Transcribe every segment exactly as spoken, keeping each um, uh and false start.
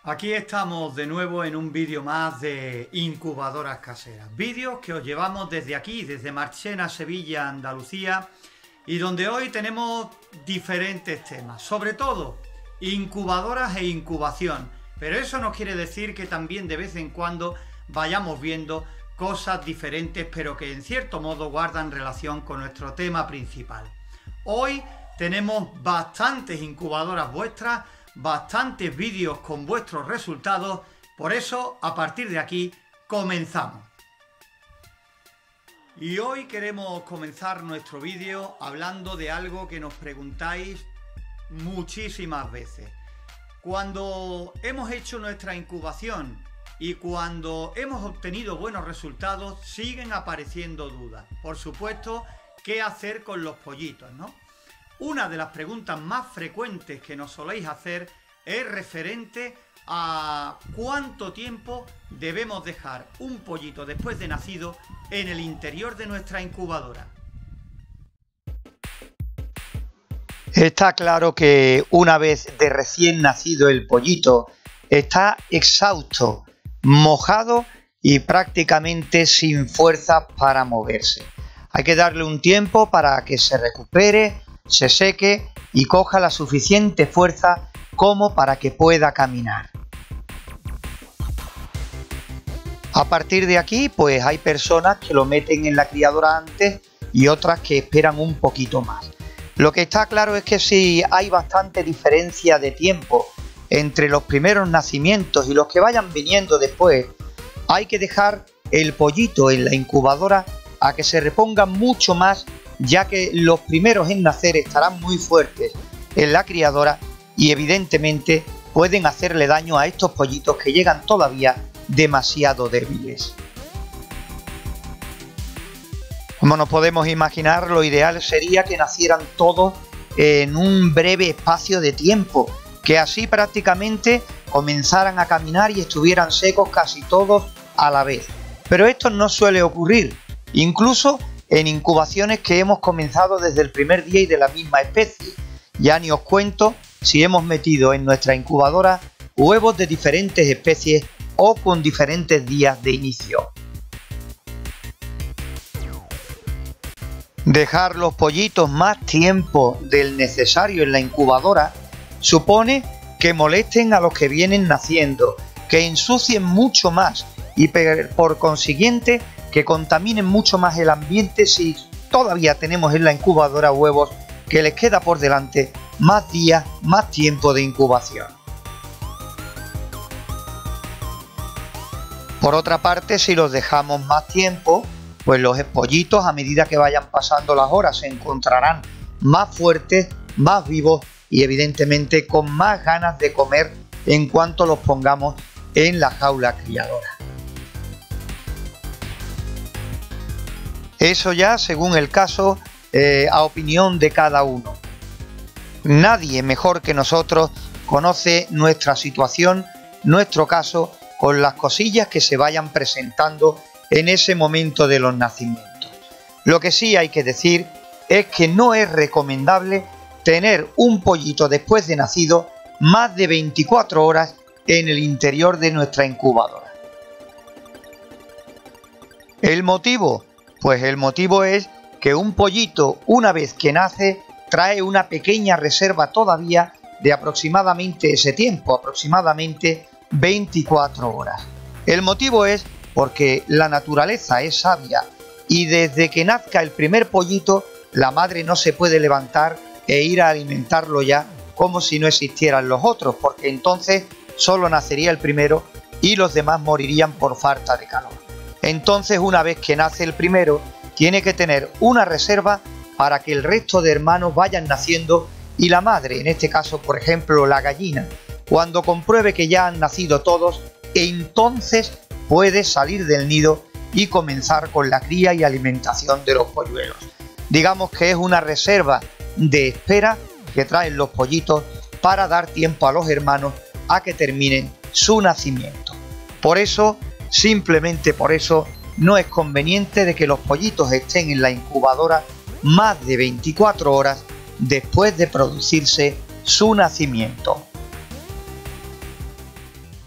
Aquí estamos de nuevo en un vídeo más de incubadoras caseras. Vídeos que os llevamos desde aquí, desde Marchena, Sevilla, Andalucía, y donde hoy tenemos diferentes temas, sobre todo incubadoras e incubación. Pero eso no quiere decir que también de vez en cuando vayamos viendo cosas diferentes, pero que en cierto modo guardan relación con nuestro tema principal. Hoy tenemos bastantes incubadoras vuestras, bastantes vídeos con vuestros resultados, por eso a partir de aquí comenzamos. Y hoy queremos comenzar nuestro vídeo hablando de algo que nos preguntáis muchísimas veces. Cuando hemos hecho nuestra incubación y cuando hemos obtenido buenos resultados, siguen apareciendo dudas. Por supuesto, ¿qué hacer con los pollitos, no? Una de las preguntas más frecuentes que nos soléis hacer es referente a cuánto tiempo debemos dejar un pollito después de nacido en el interior de nuestra incubadora. Está claro que una vez de recién nacido el pollito está exhausto, mojado y prácticamente sin fuerzas para moverse. Hay que darle un tiempo para que se recupere, se seque y coja la suficiente fuerza como para que pueda caminar. A partir de aquí, pues hay personas que lo meten en la criadora antes y otras que esperan un poquito más. Lo que está claro es que si hay bastante diferencia de tiempo entre los primeros nacimientos y los que vayan viniendo después, hay que dejar el pollito en la incubadora a que se reponga mucho más, ya que los primeros en nacer estarán muy fuertes en la criadora y evidentemente pueden hacerle daño a estos pollitos que llegan todavía demasiado débiles. Como nos podemos imaginar, lo ideal sería que nacieran todos en un breve espacio de tiempo, que así prácticamente comenzaran a caminar y estuvieran secos casi todos a la vez. Pero esto no suele ocurrir, incluso en incubaciones que hemos comenzado desde el primer día y de la misma especie. Ya ni os cuento si hemos metido en nuestra incubadora huevos de diferentes especies o con diferentes días de inicio. Dejar los pollitos más tiempo del necesario en la incubadora supone que molesten a los que vienen naciendo, que ensucien mucho más y por consiguiente que contaminen mucho más el ambiente si todavía tenemos en la incubadora huevos que les queda por delante más días, más tiempo de incubación. Por otra parte, si los dejamos más tiempo, pues los pollitos a medida que vayan pasando las horas se encontrarán más fuertes, más vivos y evidentemente con más ganas de comer en cuanto los pongamos en la jaula criadora. Eso ya según el caso, eh, a opinión de cada uno. Nadie mejor que nosotros conoce nuestra situación, nuestro caso, con las cosillas que se vayan presentando en ese momento de los nacimientos. Lo que sí hay que decir es que no es recomendable tener un pollito después de nacido más de veinticuatro horas en el interior de nuestra incubadora. ¿El motivo? Pues el motivo es que un pollito, una vez que nace, trae una pequeña reserva todavía de aproximadamente ese tiempo, aproximadamente veinticuatro horas. El motivo es porque la naturaleza es sabia y desde que nazca el primer pollito, la madre no se puede levantar e ir a alimentarlo ya como si no existieran los otros, porque entonces solo nacería el primero y los demás morirían por falta de calor. Entonces, una vez que nace el primero, tiene que tener una reserva para que el resto de hermanos vayan naciendo y la madre, en este caso por ejemplo la gallina, cuando compruebe que ya han nacido todos, entonces puede salir del nido y comenzar con la cría y alimentación de los polluelos. Digamos que es una reserva de espera que traen los pollitos para dar tiempo a los hermanos a que terminen su nacimiento. Por eso, simplemente por eso, no es conveniente de que los pollitos estén en la incubadora más de veinticuatro horas después de producirse su nacimiento.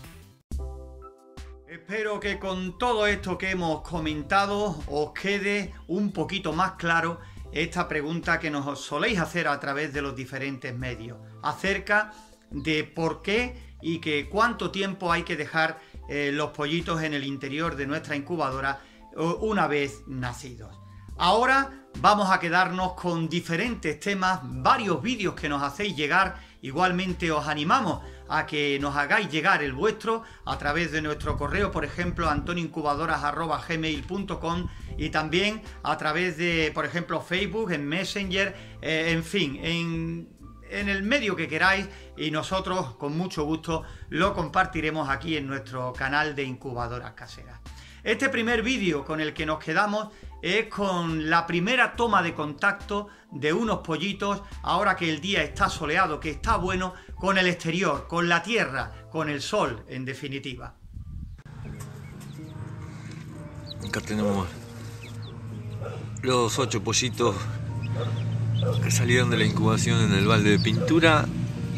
que con todo esto que hemos comentado os quede un poquito más claro esta pregunta que nos soléis hacer a través de los diferentes medios acerca de por qué y que cuánto tiempo hay que dejar eh, los pollitos en el interior de nuestra incubadora una vez nacidos. Ahora vamos a quedarnos con diferentes temas, varios vídeos que nos hacéis llegar. Igualmente os animamos a que nos hagáis llegar el vuestro a través de nuestro correo, por ejemplo, antonioincubadoras arroba gmail punto com, y también a través de, por ejemplo, Facebook, en Messenger, eh, en fin, en, en el medio que queráis, y nosotros con mucho gusto lo compartiremos aquí en nuestro canal de Incubadoras Caseras. Este primer vídeo con el que nos quedamos es con la primera toma de contacto de unos pollitos, ahora que el día está soleado, que está bueno, con el exterior, con la tierra, con el sol, en definitiva. Acá tenemos los ocho pollitos que salieron de la incubación en el balde de pintura.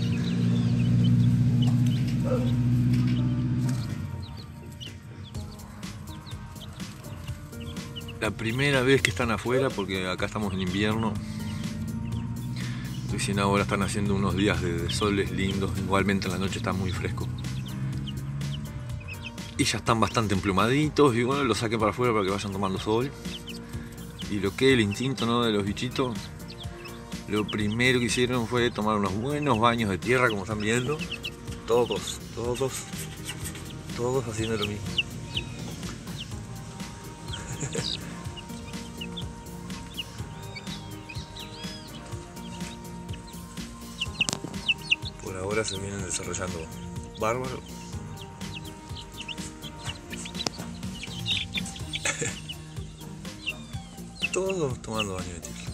La primera vez que están afuera, porque acá estamos en invierno. Recién ahora están haciendo unos días de, de soles lindos, igualmente en la noche está muy fresco. Y ya están bastante emplumaditos y bueno, los saqué para afuera para que vayan tomando sol. Y lo que es el instinto, ¿no?, de los bichitos, lo primero que hicieron fue tomar unos buenos baños de tierra, como están viendo. Todos, todos, todos haciendo lo mismo. Por ahora se vienen desarrollando bárbaro. Todos tomando baño de tierra.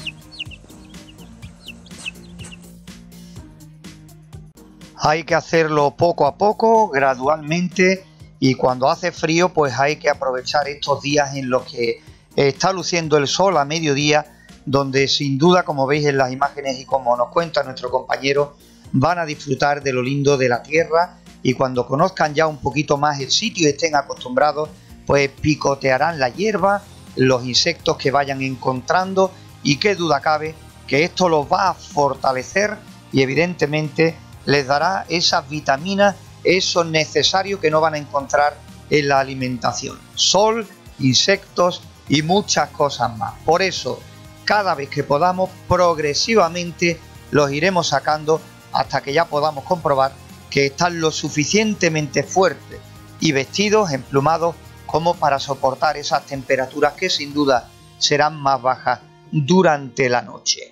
Hay que hacerlo poco a poco, gradualmente, y cuando hace frío pues hay que aprovechar estos días en los que está luciendo el sol a mediodía, donde sin duda, como veis en las imágenes y como nos cuenta nuestro compañero, van a disfrutar de lo lindo de la tierra, y cuando conozcan ya un poquito más el sitio y estén acostumbrados, pues picotearán la hierba, los insectos que vayan encontrando, y qué duda cabe que esto los va a fortalecer y evidentemente les dará esas vitaminas, eso necesario que no van a encontrar en la alimentación. Sol, insectos y muchas cosas más. Por eso, cada vez que podamos, progresivamente los iremos sacando hasta que ya podamos comprobar que están lo suficientemente fuertes y vestidos, emplumados, como para soportar esas temperaturas que sin duda serán más bajas durante la noche.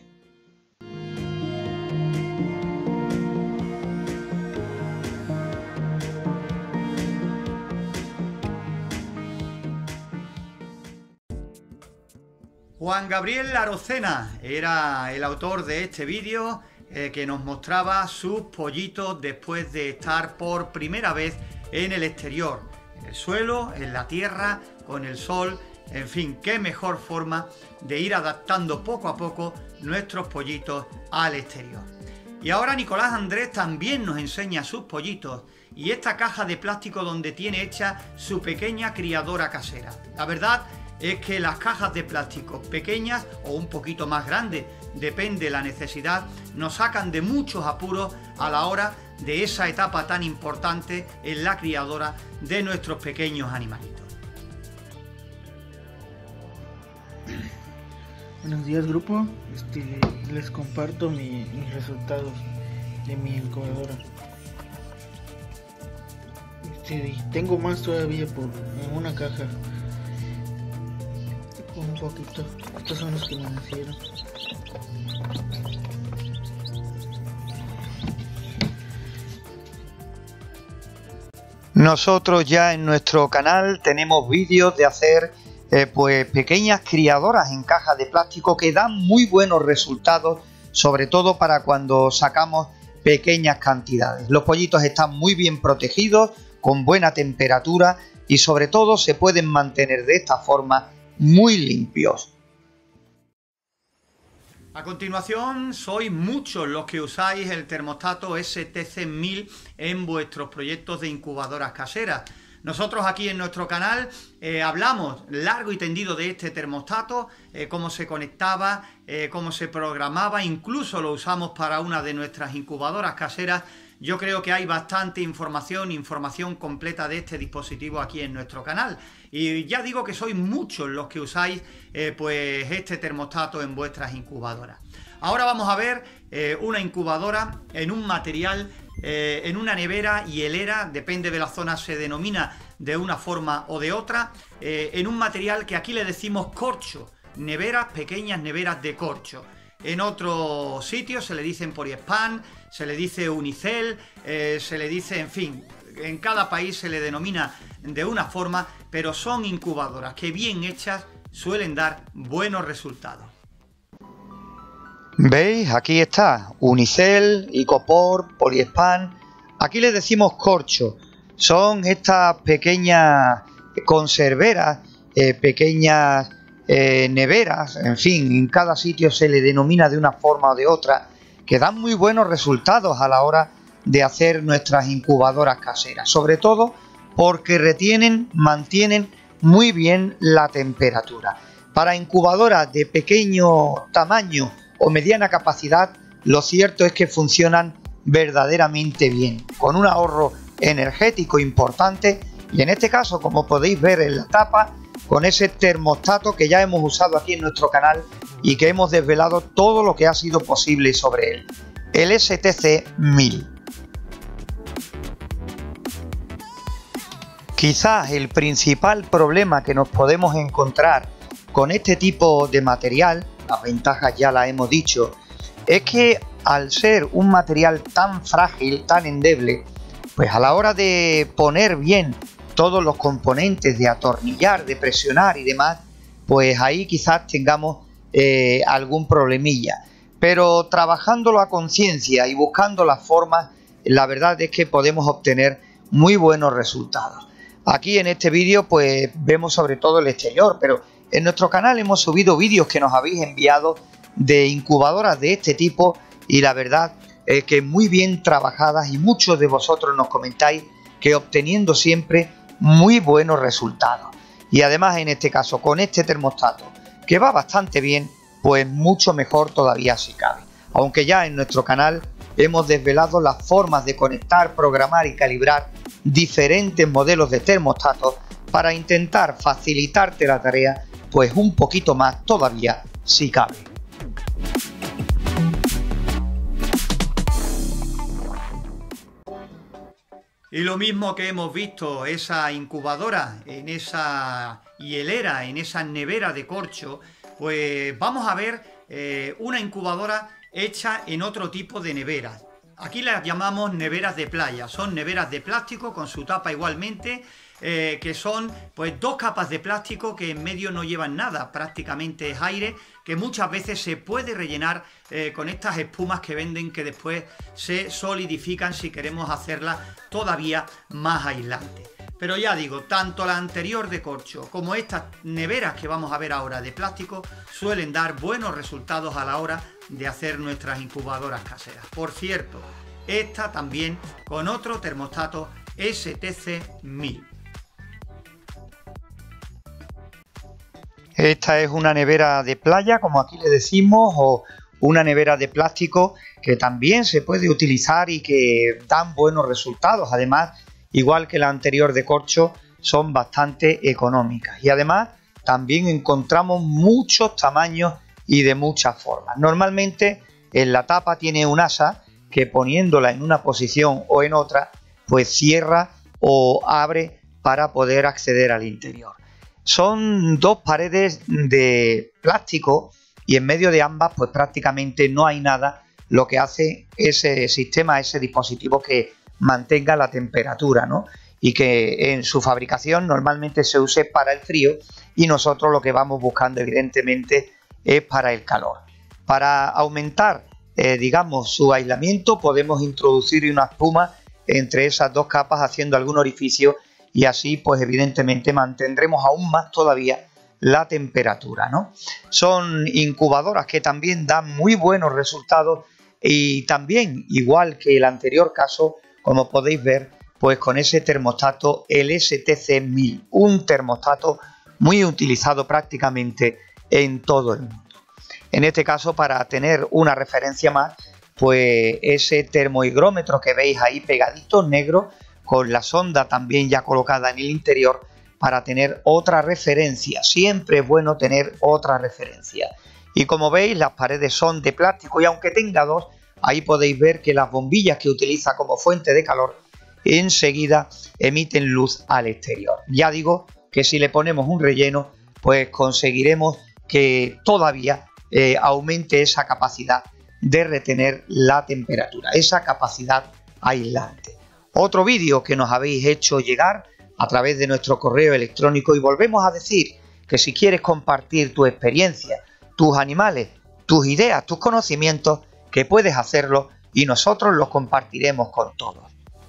Juan Gabriel Arocena era el autor de este vídeo eh, que nos mostraba sus pollitos después de estar por primera vez en el exterior, en el suelo, en la tierra, con el sol. En fin, qué mejor forma de ir adaptando poco a poco nuestros pollitos al exterior. Y ahora Nicolás Andrés también nos enseña sus pollitos y esta caja de plástico donde tiene hecha su pequeña criadora casera. La verdad es que las cajas de plástico pequeñas o un poquito más grandes, depende la necesidad, nos sacan de muchos apuros a la hora de esa etapa tan importante en la criadora de nuestros pequeños animalitos. Buenos días, grupo. Este, les comparto mi, mis resultados de mi incubadora. Este, tengo más todavía por en una caja. Un poquito. Estos son los que me nacieron. Nosotros ya en nuestro canal tenemos vídeos de hacer eh, pues pequeñas criadoras en cajas de plástico que dan muy buenos resultados, sobre todo para cuando sacamos pequeñas cantidades. Los pollitos están muy bien protegidos, con buena temperatura y sobre todo se pueden mantener de esta forma muy limpios. A continuación, sois muchos los que usáis el termostato S T C mil en vuestros proyectos de incubadoras caseras. Nosotros aquí en nuestro canal eh, hablamos largo y tendido de este termostato, eh, cómo se conectaba, eh, cómo se programaba, incluso lo usamos para una de nuestras incubadoras caseras. Yo creo que hay bastante información, información completa de este dispositivo aquí en nuestro canal. Y ya digo que sois muchos los que usáis eh, pues este termostato en vuestras incubadoras. Ahora vamos a ver eh, una incubadora en un material, eh, en una nevera hielera, depende de la zona, se denomina de una forma o de otra, eh, en un material que aquí le decimos corcho, neveras, pequeñas neveras de corcho. En otros sitios se le dicen Poliespan, se le dice Unicel, eh, se le dice, en fin, en cada país se le denomina de una forma, pero son incubadoras que bien hechas suelen dar buenos resultados. ¿Veis? Aquí está, Unicel, Icopor, Poliespan. Aquí les decimos corcho. Son estas pequeñas conserveras, eh, pequeñas eh, neveras, en fin, en cada sitio se le denomina de una forma o de otra, que dan muy buenos resultados a la hora de hacer nuestras incubadoras caseras. Sobre todo porque retienen, mantienen muy bien la temperatura. Para incubadoras de pequeño tamaño o mediana capacidad, lo cierto es que funcionan verdaderamente bien, con un ahorro energético importante y en este caso, como podéis ver en la tapa, con ese termostato que ya hemos usado aquí en nuestro canal y que hemos desvelado todo lo que ha sido posible sobre él, el S T C mil. Quizás el principal problema que nos podemos encontrar con este tipo de material, las ventajas ya las hemos dicho, es que al ser un material tan frágil, tan endeble, pues a la hora de poner bien todos los componentes, de atornillar, de presionar y demás, pues ahí quizás tengamos eh, algún problemilla. Pero trabajándolo a conciencia y buscando las formas, la verdad es que podemos obtener muy buenos resultados. Aquí en este vídeo pues vemos sobre todo el exterior, pero en nuestro canal hemos subido vídeos que nos habéis enviado de incubadoras de este tipo y la verdad es que muy bien trabajadas y muchos de vosotros nos comentáis que obteniendo siempre muy buenos resultados. Y además en este caso con este termostato que va bastante bien, pues mucho mejor todavía si cabe. Aunque ya en nuestro canal hemos desvelado las formas de conectar, programar y calibrar diferentes modelos de termostatos para intentar facilitarte la tarea pues un poquito más todavía si cabe. Y lo mismo que hemos visto esa incubadora en esa hielera, en esa nevera de corcho, pues vamos a ver eh, una incubadora hecha en otro tipo de neveras. Aquí las llamamos neveras de playa, son neveras de plástico con su tapa igualmente, eh, que son pues dos capas de plástico que en medio no llevan nada, prácticamente es aire, que muchas veces se puede rellenar eh, con estas espumas que venden que después se solidifican si queremos hacerla todavía más aislante. Pero ya digo, tanto la anterior de corcho como estas neveras que vamos a ver ahora de plástico suelen dar buenos resultados a la hora de hacer nuestras incubadoras caseras. Por cierto, esta también con otro termostato S T C mil. Esta es una nevera de playa, como aquí le decimos, o una nevera de plástico que también se puede utilizar y que dan buenos resultados. Además, igual que la anterior de corcho, son bastante económicas. Y además, también encontramos muchos tamaños y de muchas formas. Normalmente, en la tapa tiene un asa que poniéndola en una posición o en otra, pues cierra o abre para poder acceder al interior. Son dos paredes de plástico y en medio de ambas pues prácticamente no hay nada, lo que hace ese sistema, ese dispositivo que mantenga la temperatura, ¿no? Y que en su fabricación normalmente se use para el frío y nosotros lo que vamos buscando evidentemente es para el calor. Para aumentar eh, digamos su aislamiento podemos introducir una espuma entre esas dos capas haciendo algún orificio y así pues evidentemente mantendremos aún más todavía la temperatura, ¿no? Son incubadoras que también dan muy buenos resultados y también, igual que el anterior caso, como podéis ver, pues con ese termostato, el S T C mil, un termostato muy utilizado prácticamente en todo el mundo. En este caso, para tener una referencia más, pues ese termohigrómetro que veis ahí pegadito, negro, con la sonda también ya colocada en el interior, para tener otra referencia. Siempre es bueno tener otra referencia. Y como veis, las paredes son de plástico y aunque tenga dos, ahí podéis ver que las bombillas que utiliza como fuente de calor enseguida emiten luz al exterior. Ya digo que si le ponemos un relleno, pues conseguiremos que todavía eh, aumente esa capacidad de retener la temperatura, esa capacidad aislante. Otro vídeo que nos habéis hecho llegar a través de nuestro correo electrónico, y volvemos a decir que si quieres compartir tu experiencia, tus animales, tus ideas, tus conocimientos, que puedes hacerlo y nosotros los compartiremos con todos.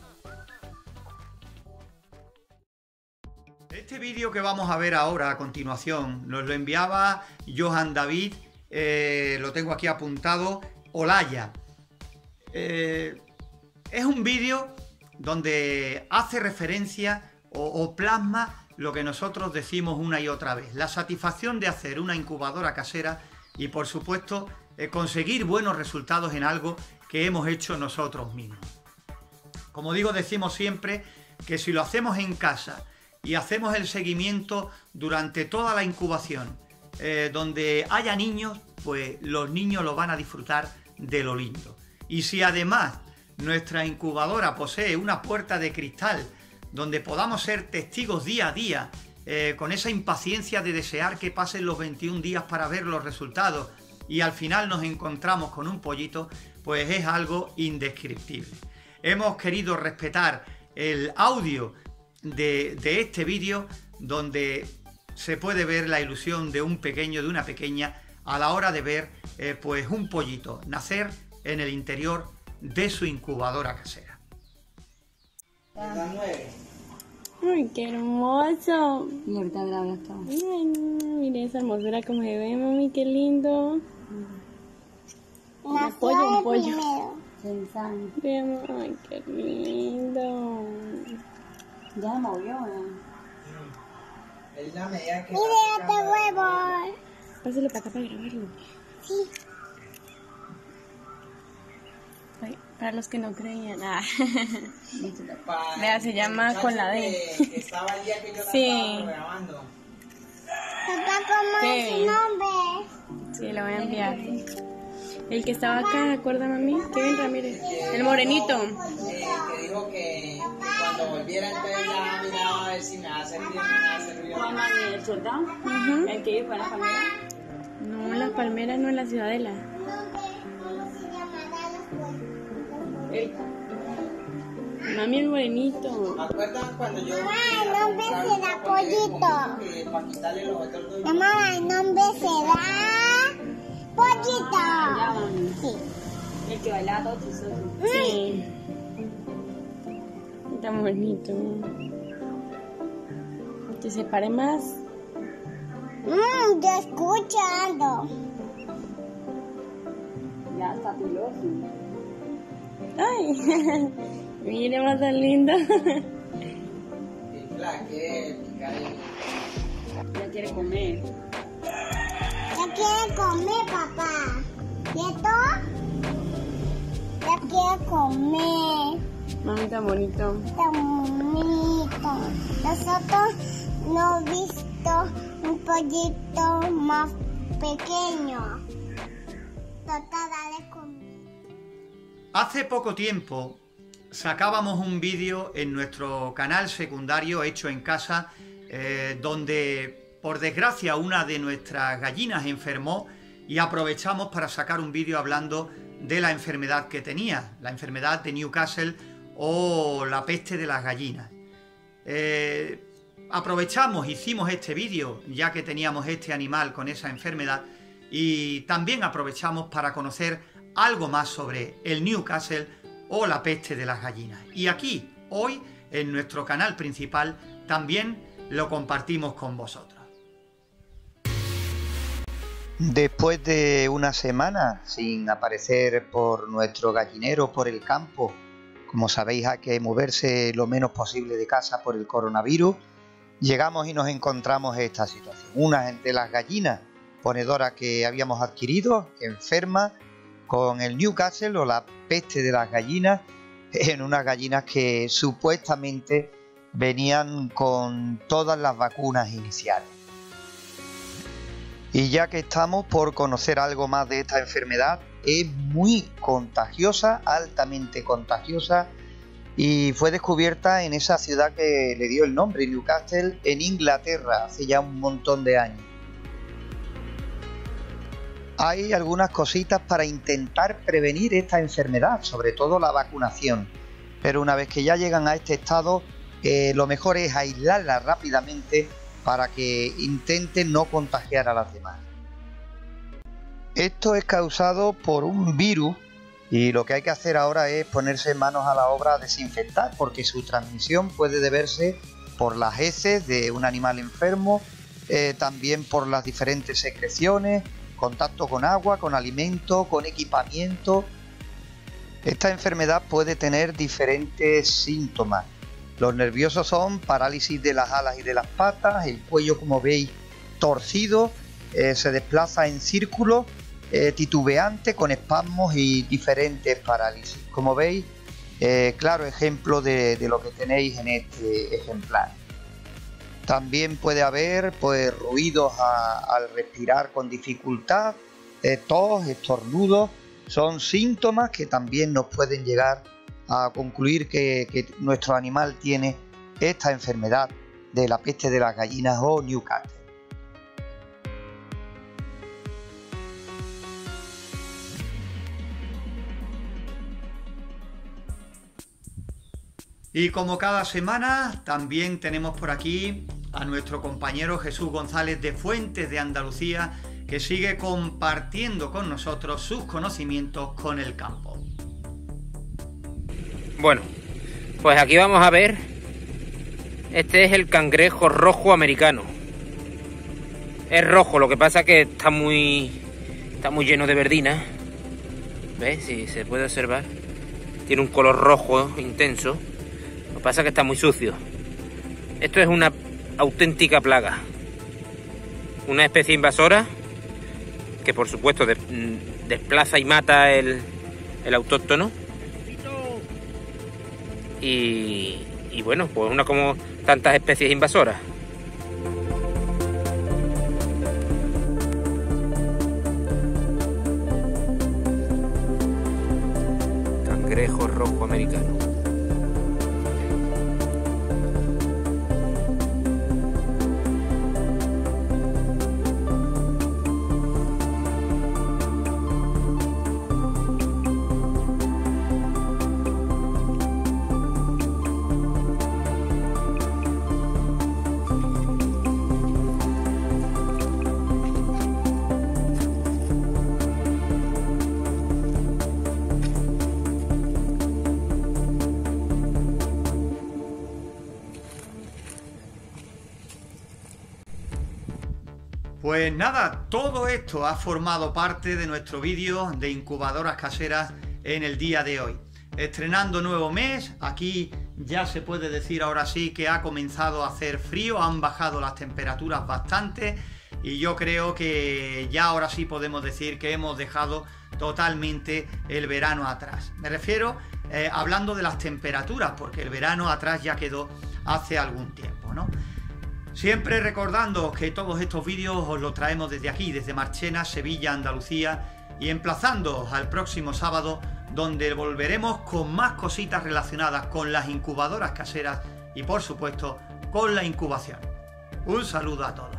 Este vídeo que vamos a ver ahora a continuación nos lo enviaba Johan David, eh, lo tengo aquí apuntado, Olaya. Eh, es un vídeo donde hace referencia o, o plasma lo que nosotros decimos una y otra vez, la satisfacción de hacer una incubadora casera y por supuesto eh, conseguir buenos resultados en algo que hemos hecho nosotros mismos. Como digo, decimos siempre que si lo hacemos en casa y hacemos el seguimiento durante toda la incubación, eh, donde haya niños, pues los niños lo van a disfrutar de lo lindo. Y si además nuestra incubadora posee una puerta de cristal donde podamos ser testigos día a día, eh, con esa impaciencia de desear que pasen los veintiún días para ver los resultados y al final nos encontramos con un pollito, pues es algo indescriptible. Hemos querido respetar el audio de, de este vídeo donde se puede ver la ilusión de un pequeño, de una pequeña, a la hora de ver eh, pues un pollito nacer en el interior de su incubadora casera. Ay, qué hermoso. Y ahorita grabando está. Ay, no, mire esa hermosura como se ve, mami, qué lindo. Un pollo, un pollo. Pensando. Veamos, ay, qué lindo. Ya se movió, ¿eh? Es la medida que... Mire, este huevo. Pásale para acá para grabarlo. Sí. Ay, para los que no creían. Ah. Pa- Vea, se llama el con la D. Que, que estaba el día que yo la Sí. estaba grabando. Papá, ¿cómo es su nombre? Sí, lo voy a enviar. El que estaba acá, ¿se acuerda, mami? Kevin Ramírez. El morenito. Eh, que dijo que, que cuando volviera entonces ya miraba a ver si me va a servir o no me va a servir. ¿Cuál mami? ¿El soldado? Ujú. ¿El que vive en la palmera? No, las palmeras no, en la ciudadela. Él. Mami, el morenito. ¿Me acuerdan cuando yo... Mamá, el nombre será Pollito. Que para quitarle los otros dos... Mamá, el nombre será Pollito. Ya, mami. Sí. El que bailaba todo chistoso. Sí. Está bonito. Que se pare más. Mmm, yo escuchando. Ya está piloso. Ay, mire, más tan lindo. Y claro, que picar el... Ya quiere comer. Ya quiere comer, papá. ¿Cierto? Ya quiere comer. Mami, tan bonito. Está bonito. Nosotros no hemos visto un pollito más pequeño. Trata de comer. Hace poco tiempo sacábamos un vídeo en nuestro canal secundario hecho en casa, eh, donde por desgracia una de nuestras gallinas enfermó y aprovechamos para sacar un vídeo hablando de la enfermedad que tenía, la enfermedad de Newcastle o la peste de las gallinas. Eh, aprovechamos, hicimos este vídeo ya que teníamos este animal con esa enfermedad y también aprovechamos para conocer algo más sobre el Newcastle o la peste de las gallinas. Y aquí, hoy, en nuestro canal principal, también lo compartimos con vosotros. Después de una semana sin aparecer por nuestro gallinero, por el campo, Como sabéis, hay que moverse lo menos posible de casa por el coronavirus. Llegamos y nos encontramos en esta situación. Una de las gallinas ponedoras que habíamos adquirido, enferma con el Newcastle o la peste de las gallinas, en unas gallinas que supuestamente venían con todas las vacunas iniciales. Y ya que estamos por conocer algo más de esta enfermedad, es muy contagiosa, altamente contagiosa, y fue descubierta en esa ciudad que le dio el nombre, Newcastle, en Inglaterra, hace ya un montón de años. Hay algunas cositas para intentar prevenir esta enfermedad, sobre todo la vacunación, pero una vez que ya llegan a este estado, eh, lo mejor es aislarla rápidamente para que intenten no contagiar a las demás. Esto es causado por un virus y lo que hay que hacer ahora es ponerse manos a la obra a desinfectar, porque su transmisión puede deberse por las heces de un animal enfermo, eh, también por las diferentes secreciones, contacto con agua, con alimento, con equipamiento. Esta enfermedad puede tener diferentes síntomas. Los nerviosos son parálisis de las alas y de las patas, el cuello, como veis, torcido, eh, se desplaza en círculo, eh, titubeante, con espasmos y diferentes parálisis. Como veis, eh, claro ejemplo de, de lo que tenéis en este ejemplar. También puede haber pues, ruidos a, al respirar con dificultad, eh, tos, estornudos. Son síntomas que también nos pueden llegar a concluir que, que nuestro animal tiene esta enfermedad de la peste de las gallinas o Newcastle. Y como cada semana, también tenemos por aquí a nuestro compañero Jesús González de Fuentes de Andalucía, que sigue compartiendo con nosotros sus conocimientos con el campo. Bueno, pues aquí vamos a ver, este es el cangrejo rojo americano. Es rojo, lo que pasa que está muy, está muy lleno de verdina. ¿Ves? Si se puede observar. Tiene un color rojo intenso. Lo que pasa que está muy sucio. Esto es una auténtica plaga. Una especie invasora que por supuesto de, desplaza y mata el, el autóctono. Y, y bueno, pues una como tantas especies invasoras. Cangrejo rojo americano. Pues nada, todo esto ha formado parte de nuestro vídeo de incubadoras caseras en el día de hoy. Estrenando nuevo mes, aquí ya se puede decir ahora sí que ha comenzado a hacer frío, han bajado las temperaturas bastante y yo creo que ya ahora sí podemos decir que hemos dejado totalmente el verano atrás. Me refiero eh, hablando de las temperaturas, porque el verano atrás ya quedó hace algún tiempo, ¿no? Siempre recordando que todos estos vídeos os los traemos desde aquí, desde Marchena, Sevilla, Andalucía, y emplazándoos al próximo sábado, donde volveremos con más cositas relacionadas con las incubadoras caseras y por supuesto con la incubación. Un saludo a todos.